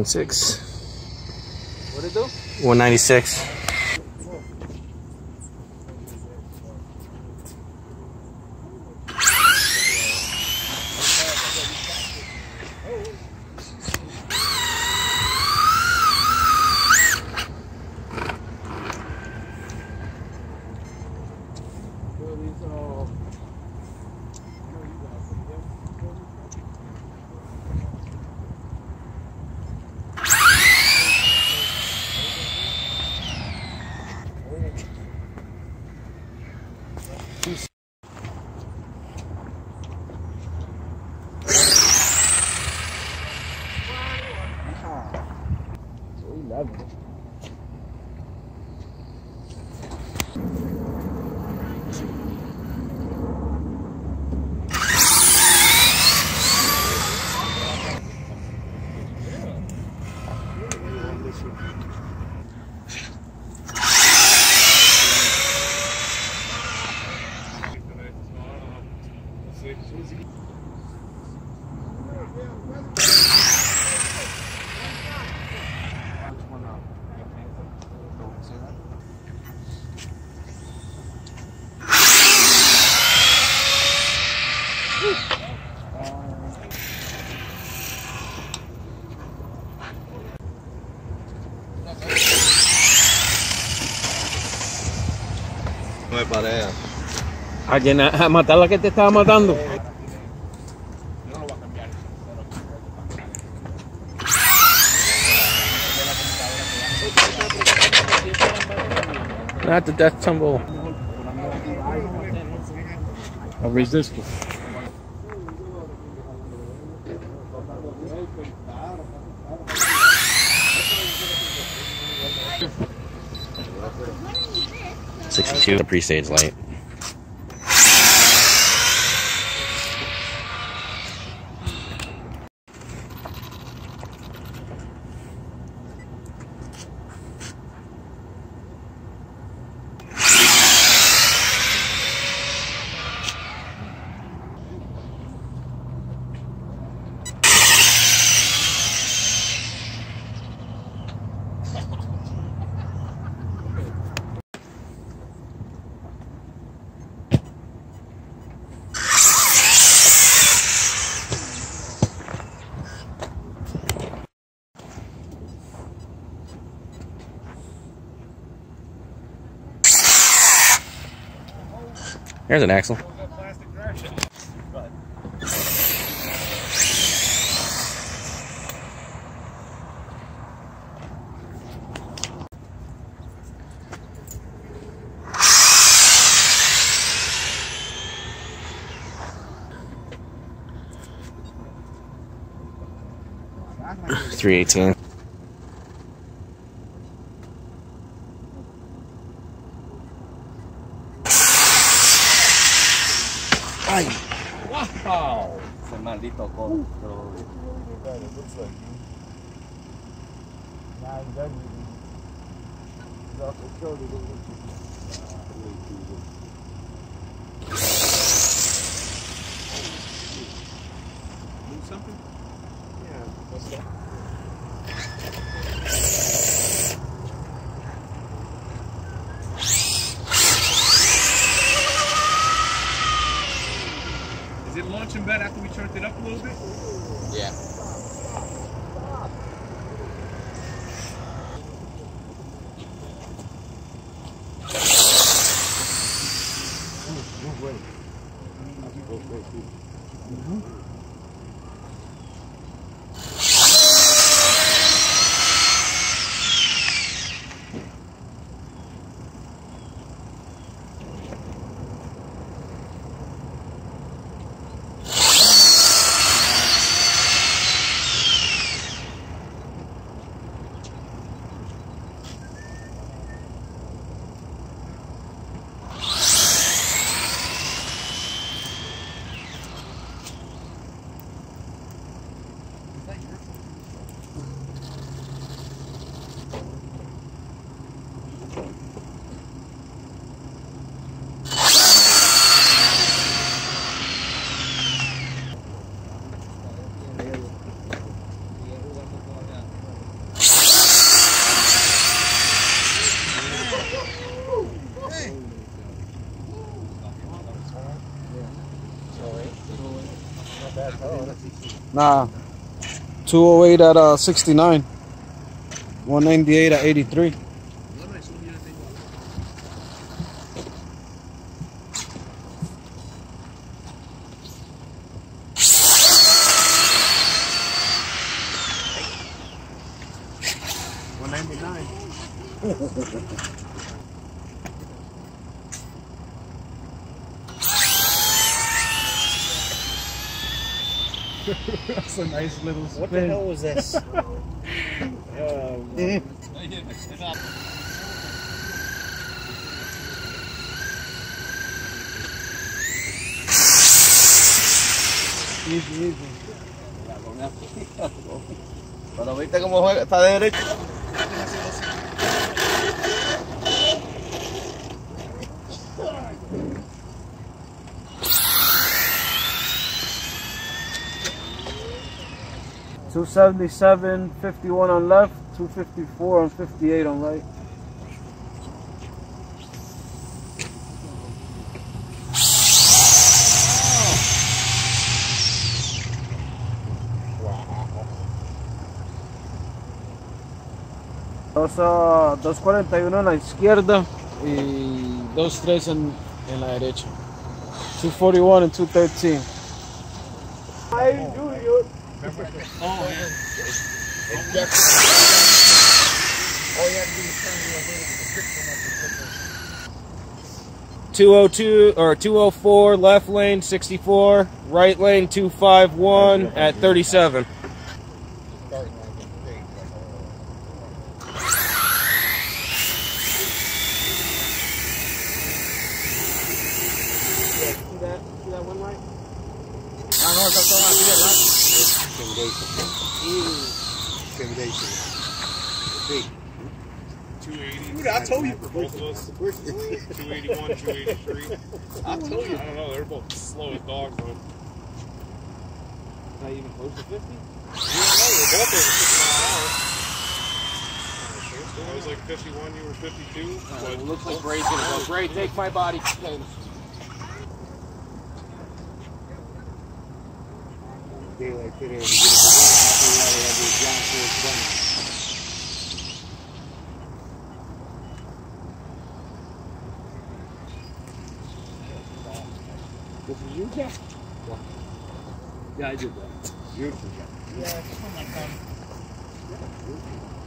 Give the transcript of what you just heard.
196. What did it do? 196. No me parea. A matar a la que te estaba matando. Not the death tumble. I'll raise this one. The pre-stage light. There's an axle. $318. ¡Ay! ¡Wow! Ese maldito codo. Something? Yeah, what's that? Is it launching better after we turned it up a little bit? Yeah. Nah. 208 at 69. 198 at 83. That's a nice little spin. What the hell was this? Easy, easy. Pero viste cómo juega, está de derecho. $277, 51 on left, 254 and 58 on right. Wow. 241 en la izquierda y 23 en la derecha. 241 and 213. All you have to do is turn your little restriction up the 202 or 204 left lane 64, right lane 251 at 37. See that one right? Big. 280. Dude, I told you for both of us. 281, 283. I told you. I don't know. They're both slow as dogs, though. Not even close to 50? Yeah, no, they're both over 50 miles an hour. I was like 51, you were 52. But It looks like Gray's gonna go. Gray, take my body. Daylight today, we get it to so now they have the John Force bunny. This is you? Yeah. yeah, I did that. Beautiful. Yeah, it's on my phone.